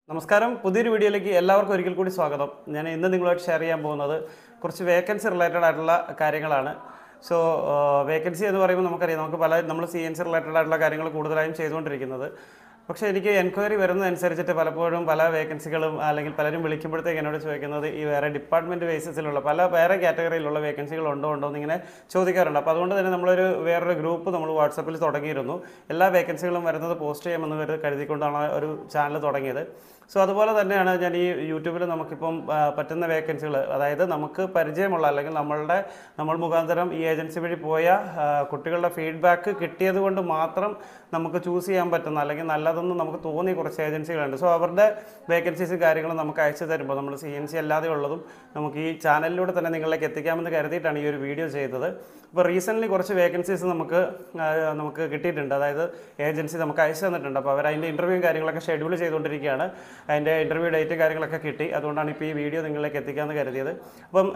നമസ്കാരം പുതിയൊരു വീഡിയോയിലേക്ക് എല്ലാവർക്കും ഒരിക്കൽ കൂടി സ്വാഗതം. ഞാൻ ഇന്ന് നിങ്ങളുമായിട്ട് ഷെയർ ചെയ്യാൻ പോകുന്നത് കുറച്ച് വേക്കൻസി റിലേറ്റഡ് ആയിട്ടുള്ള കാര്യങ്ങളാണ്. സോ വേക്കൻസി എന്ന് പറയുമ്പോൾ നമുക്കറിയാം, നമ്മൾ CNC റിലേറ്റഡ് ആയിട്ടുള്ള കാര്യങ്ങൾ കൂടുതലായും ചെയ്തുകൊണ്ടിരിക്കുന്നത്. പക്ഷേ എനിക്ക് എൻക്വയറി വരുന്നതനുസരിച്ചിട്ട് പലപ്പോഴും പല വേക്കൻസികളും അല്ലെങ്കിൽ പലരും വിളിക്കുമ്പോഴത്തേക്ക് എന്നോട് ചോദിക്കുന്നത് ഈ വേറെ ഡിപ്പാർട്ട്മെൻറ്റ് ബേസിസിലുള്ള വേറെ കാറ്റഗറിയിലുള്ള വേക്കൻസികൾ ഉണ്ടോ എന്നിങ്ങനെ ചോദിക്കാറുണ്ട്. അപ്പോൾ അതുകൊണ്ട് തന്നെ വേറൊരു ഗ്രൂപ്പ് നമ്മൾ വാട്സപ്പിൽ തുടങ്ങിയിരുന്നു. എല്ലാ വേക്കൻസികളും വരുന്നത് പോസ്റ്റ് ചെയ്യാമെന്ന് കരുതിക്കൊണ്ടാണ് ഒരു ചാനൽ തുടങ്ങിയത്. സോ അതുപോലെ തന്നെയാണ് ഞാൻ ഈ യൂട്യൂബിൽ നമുക്കിപ്പം പറ്റുന്ന വേക്കൻസികൾ, അതായത് നമുക്ക് പരിചയമുള്ള അല്ലെങ്കിൽ നമ്മൾ മുഖാന്തരം ഈ ഏജൻസി വഴി പോയ കുട്ടികളുടെ ഫീഡ്ബാക്ക് കിട്ടിയത് കൊണ്ട് മാത്രം നമുക്ക് ചൂസ് ചെയ്യാൻ പറ്റുന്ന അല്ലെങ്കിൽ നല്ലതെന്ന് നമുക്ക് തോന്നിയ കുറച്ച് ഏജൻസികളുണ്ട്. സോ അവരുടെ വേക്കൻസീസ് കാര്യങ്ങളും നമുക്ക് അയച്ചു തരുമ്പോൾ നമ്മൾ CNC അല്ലാതെ ഉള്ളതും നമുക്ക് ഈ ചാനലിലൂടെ തന്നെ നിങ്ങളിലേക്ക് എത്തിക്കാമെന്ന് കരുതിയിട്ടാണ് ഈ ഒരു വീഡിയോ ചെയ്തത്. ഇപ്പോൾ റീസെൻ്റ്ലി കുറച്ച് വേക്കൻസീസ് നമുക്ക് കിട്ടിയിട്ടുണ്ട്. അതായത് ഏജൻസി നമുക്ക് അയച്ചു തന്നിട്ടുണ്ട്. അപ്പോൾ അവർ അതിൻ്റെ ഇൻ്റർവ്യൂ കാര്യങ്ങളൊക്കെ ഷെഡ്യൂൾ ചെയ്തുകൊണ്ടിരിക്കുകയാണ്. അതിൻ്റെ ഇൻ്റർവ്യൂ ഡേറ്റ് കാര്യങ്ങളൊക്കെ കിട്ടി. അതുകൊണ്ടാണ് ഇപ്പോൾ ഈ വീഡിയോ നിങ്ങളിലേക്ക് എത്തിക്കാമെന്ന് കരുതിയത്. അപ്പം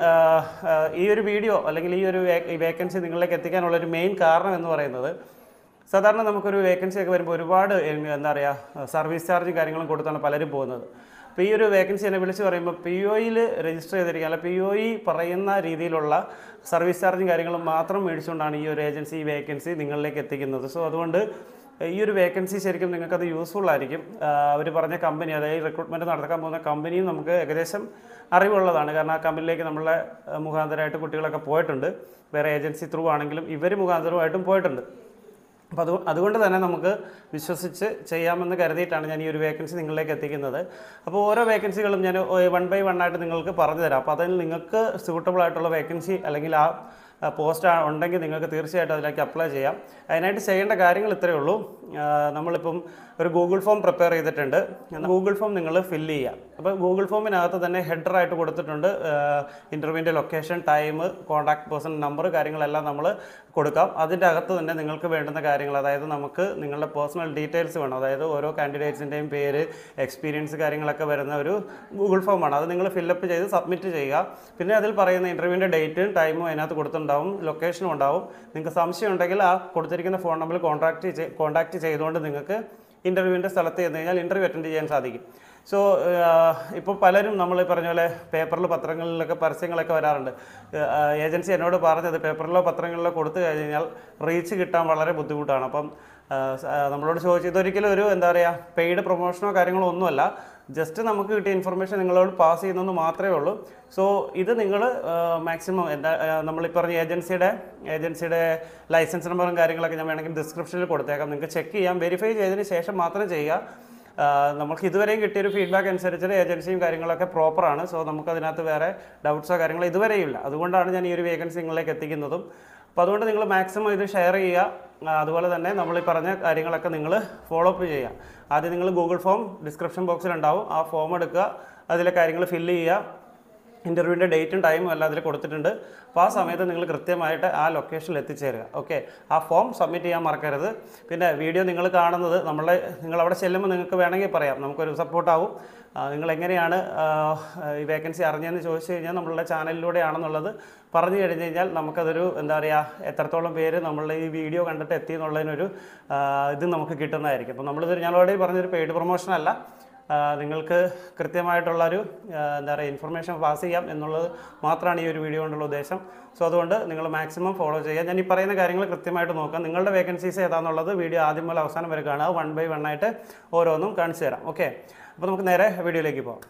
ഈ ഒരു വീഡിയോ അല്ലെങ്കിൽ ഈ വേക്കൻസി നിങ്ങളിലേക്ക് എത്തിക്കാനുള്ളൊരു മെയിൻ കാരണം എന്ന് പറയുന്നത്, സാധാരണ നമുക്കൊരു വേക്കൻസിയൊക്കെ വരുമ്പോൾ ഒരുപാട് സർവീസ് ചാർജും കാര്യങ്ങളും കൊടുത്താണ് പലരും പോകുന്നത്. അപ്പോൾ ഈ ഒരു വേക്കൻസി എന്നെ വിളിച്ച് പറയുമ്പോൾ POയിൽ രജിസ്റ്റർ ചെയ്തിരിക്കുക, അല്ല POE പറയുന്ന രീതിയിലുള്ള സർവീസ് ചാർജും കാര്യങ്ങളും മാത്രം മേടിച്ചുകൊണ്ടാണ് ഈ ഒരു ഏജൻസി ഈ വേക്കൻസി നിങ്ങളിലേക്ക് എത്തിക്കുന്നത്. സോ അതുകൊണ്ട് ഈ ഒരു വേക്കൻസി ശരിക്കും നിങ്ങൾക്കത് യൂസ്ഫുൾ ആയിരിക്കും. അവർ പറഞ്ഞ കമ്പനി, അതായത് റിക്രൂട്ട്മെൻറ്റ് നടത്താൻ പോകുന്ന കമ്പനിയും നമുക്ക് ഏകദേശം അറിവുള്ളതാണ്. കാരണം ആ കമ്പനിയിലേക്ക് നമ്മളെ മുഖാന്തരമായിട്ട് കുട്ടികളൊക്കെ പോയിട്ടുണ്ട്. വേറെ ഏജൻസി ത്രൂ ആണെങ്കിലും ഇവർ മുഖാന്തരമായിട്ടും പോയിട്ടുണ്ട്. അപ്പോൾ അതുകൊണ്ട് തന്നെ നമുക്ക് വിശ്വസിച്ച് ചെയ്യാമെന്ന് കരുതിയിട്ടാണ് ഞാൻ ഈ ഒരു വേക്കൻസി നിങ്ങളിലേക്ക് എത്തിക്കുന്നത്. അപ്പോൾ ഓരോ വേക്കൻസികളും ഞാൻ 1 by 1 ആയിട്ട് നിങ്ങൾക്ക് പറഞ്ഞു തരാം. അപ്പോൾ അതിൽ നിങ്ങൾക്ക് സ്യൂട്ടബിൾ ആയിട്ടുള്ള വേക്കൻസി അല്ലെങ്കിൽ ആ പോസ്റ്റ് ഉണ്ടെങ്കിൽ നിങ്ങൾക്ക് തീർച്ചയായിട്ടും അതിലേക്ക് അപ്ലൈ ചെയ്യാം. അതിനായിട്ട് ചെയ്യേണ്ട കാര്യങ്ങൾ ഇത്രയേ ഉള്ളൂ. നമ്മളിപ്പം ഒരു ഗൂഗിൾ ഫോം പ്രിപ്പയർ ചെയ്തിട്ടുണ്ട്. ഗൂഗിൾ ഫോം നിങ്ങൾ ഫില്ല് ചെയ്യുക. അപ്പോൾ ഗൂഗിൾ ഫോമിനകത്ത് തന്നെ ഹെഡറായിട്ട് കൊടുത്തിട്ടുണ്ട് ഇൻ്റർവ്യൂവിൻ്റെ location, time, contact person number കാര്യങ്ങളെല്ലാം നമ്മൾ കൊടുക്കാം. അതിൻ്റെ അകത്ത് തന്നെ നിങ്ങൾക്ക് വേണ്ടുന്ന കാര്യങ്ങൾ, അതായത് നമുക്ക് നിങ്ങളുടെ പേഴ്സണൽ ഡീറ്റെയിൽസ് വേണം. അതായത് ഓരോ കാൻഡിഡേറ്റ്സിൻ്റെയും പേര്, എക്സ്പീരിയൻസ് കാര്യങ്ങളൊക്കെ വരുന്ന ഒരു ഗൂഗിൾ ഫോമാണ്. അത് നിങ്ങൾ ഫില്ലപ്പ് ചെയ്ത് സബ്മിറ്റ് ചെയ്യുക. പിന്നെ അതിൽ പറയുന്ന ഇൻ്റർവ്യൂവിൻ്റെ ഡേറ്റും ടൈമും അതിനകത്ത് കൊടുത്തിട്ടുണ്ടാവും, ലൊക്കേഷനും ഉണ്ടാവും. നിങ്ങൾക്ക് സംശയം ഉണ്ടെങ്കിൽ ആ കൊടുത്തിരിക്കുന്ന ഫോൺ നമ്പറിൽ കോൺടാക്റ്റ് ചെയ്തുകൊണ്ട് നിങ്ങൾക്ക് ഇൻ്റർവ്യൂവിൻ്റെ സ്ഥലത്ത് ചെന്ന് കഴിഞ്ഞാൽ ഇൻ്റർവ്യൂ അറ്റൻഡ് ചെയ്യാൻ സാധിക്കും. സോ ഇപ്പോൾ പലരും നമ്മൾ പറഞ്ഞ പോലെ പേപ്പറിൽ, പത്രങ്ങളിലൊക്കെ പരസ്യങ്ങളൊക്കെ വരാറുണ്ട്. ഏജൻസി എന്നോട് പറഞ്ഞത് പേപ്പറിലോ പത്രങ്ങളിലോ കൊടുത്തു കഴിഞ്ഞാൽ റീച്ച് കിട്ടാൻ വളരെ ബുദ്ധിമുട്ടാണ്. അപ്പം നമ്മളോട് ചോദിച്ചു, ഇതൊരിക്കലും ഒരു പെയ്ഡ് പ്രൊമോഷനോ കാര്യങ്ങളോ ഒന്നുമല്ല. ജസ്റ്റ് നമുക്ക് കിട്ടിയ ഇൻഫർമേഷൻ നിങ്ങളോട് പാസ് ചെയ്യുന്നതെന്ന് മാത്രമേ ഉള്ളൂ. സോ ഇത് നിങ്ങൾ മാക്സിമം നമ്മളീ പറഞ്ഞ ഏജൻസിയുടെ ലൈസൻസ് നമ്പറും കാര്യങ്ങളൊക്കെ ഞാൻ വേണമെങ്കിൽ ഡിസ്ക്രിപ്ഷനിൽ കൊടുത്തേക്കാം. നിങ്ങൾക്ക് ചെക്ക് ചെയ്യാം. വെരിഫൈ ചെയ്തതിന് ശേഷം മാത്രം ചെയ്യുക. നമുക്ക് ഇതുവരെയും കിട്ടിയൊരു ഫീഡ്ബാക്ക് അനുസരിച്ച് ഏജൻസിയും കാര്യങ്ങളൊക്കെ പ്രോപ്പറാണ്. സോ നമുക്കതിനകത്ത് വേറെ ഡൗട്ട്സോ കാര്യങ്ങളോ ഇതുവരെയും ഇല്ല. അതുകൊണ്ടാണ് ഞാൻ ഈ ഒരു വേക്കൻസി നിങ്ങളിലേക്ക് എത്തിക്കുന്നതും. അപ്പോൾ അതുകൊണ്ട് നിങ്ങൾ മാക്സിമം ഇത് ഷെയർ ചെയ്യുക. അതുപോലെ തന്നെ നമ്മൾ ഈ പറഞ്ഞ കാര്യങ്ങളൊക്കെ നിങ്ങൾ ഫോളോ അപ്പ് ചെയ്യുക. ആദ്യം നിങ്ങൾ ഗൂഗിൾ ഫോം ഡിസ്ക്രിപ്ഷൻ ബോക്സിലുണ്ടാവും. ആ ഫോം എടുക്കുക, അതിലെ കാര്യങ്ങൾ ഫില്ല് ചെയ്യുക. ഇൻ്റർവ്യൂവിൻ്റെ ഡേറ്റും ടൈമും എല്ലാം അതിൽ കൊടുത്തിട്ടുണ്ട്. അപ്പോൾ ആ സമയത്ത് നിങ്ങൾ കൃത്യമായിട്ട് ആ ലൊക്കേഷനിൽ എത്തിച്ചേരുക. ഓക്കെ, ആ ഫോം സബ്മിറ്റ് ചെയ്യാൻ മറക്കരുത്. പിന്നെ വീഡിയോ നിങ്ങൾ കാണുന്നത് നിങ്ങളവിടെ ചെല്ലുമ്പോൾ നിങ്ങൾക്ക് വേണമെങ്കിൽ പറയാം, നമുക്കൊരു സപ്പോർട്ടാവും. നിങ്ങളെങ്ങനെയാണ് ഈ വേക്കൻസി അറിഞ്ഞതെന്ന് ചോദിച്ചു കഴിഞ്ഞാൽ നമ്മളുടെ ചാനലിലൂടെയാണെന്നുള്ളത് പറഞ്ഞു കഴിഞ്ഞ് കഴിഞ്ഞാൽ നമുക്കതൊരു എത്രത്തോളം പേര് നമ്മളുടെ ഈ വീഡിയോ കണ്ടിട്ട് എത്തി എന്നുള്ളതിനൊരു ഇത് നമുക്ക് കിട്ടുന്നതായിരിക്കും. അപ്പോൾ ഞാൻ ഓൾറെഡി പറഞ്ഞൊരു പെയ്ഡ് പ്രൊമോഷനല്ല, നിങ്ങൾക്ക് കൃത്യമായിട്ടുള്ളൊരു ഇൻഫർമേഷൻ പാസ് ചെയ്യാം എന്നുള്ളത് മാത്രമാണ് ഈ ഒരു വീഡിയോ കൊണ്ടുള്ള ഉദ്ദേശം. സോ അതുകൊണ്ട് നിങ്ങൾ മാക്സിമം ഫോളോ ചെയ്യുക. ഞാൻ ഈ പറയുന്ന കാര്യങ്ങൾ കൃത്യമായിട്ട് നോക്കാം. നിങ്ങളുടെ വേക്കൻസീസ് ഏതാണെന്നുള്ളത് വീഡിയോ ആദ്യം മുതൽ അവസാനം വരെ കാണുക. 1 by 1 ആയിട്ട് ഓരോന്നും കാണിച്ചു തരാം. ഓക്കെ, അപ്പോൾ നമുക്ക് നേരെ വീഡിയോയിലേക്ക് പോകാം.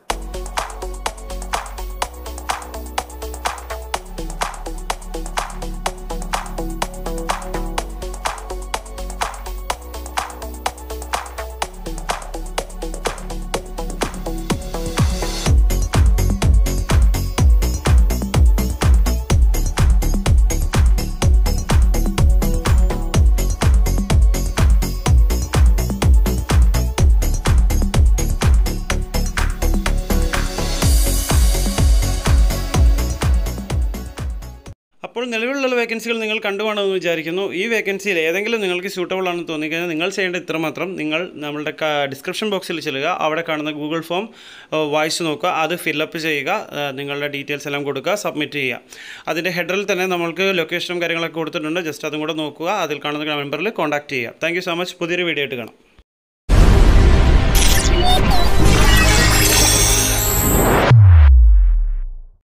അപ്പോൾ നിലവിലുള്ള വേക്കൻസികൾ നിങ്ങൾ കണ്ടുപോകണമെന്ന് വിചാരിക്കുന്നു. ഈ വേക്കൻസിയിൽ ഏതെങ്കിലും നിങ്ങൾക്ക് സ്യൂട്ടബിൾ ആണെന്ന് തോന്നിക്കഴിഞ്ഞാൽ നിങ്ങൾ ചെയ്യേണ്ട ഇത്രമാത്രം, നിങ്ങൾ നമ്മളുടെ ഡിസ്ക്രിപ്ഷൻ ബോക്സിൽ ചെല്ലുക. അവിടെ കാണുന്ന ഗൂഗിൾ ഫോം വായിച്ച് നോക്കുക, അത് ഫില്ലപ്പ് ചെയ്യുക, നിങ്ങളുടെ ഡീറ്റെയിൽസ് എല്ലാം കൊടുക്കുക, സബ്മിറ്റ് ചെയ്യുക. അതിൻ്റെ ഹെഡറിൽ തന്നെ നമ്മൾക്ക് ലൊക്കേഷനും കാര്യങ്ങളൊക്കെ കൊടുത്തിട്ടുണ്ട്. ജസ്റ്റ് അതും കൂടെ നോക്കുക, അതിൽ കാണുന്ന നമ്പറിൽ കോൺടാക്റ്റ് ചെയ്യുക. Thank you so much. പുതിയൊരു വീഡിയോ ആയിട്ട് കാണാം.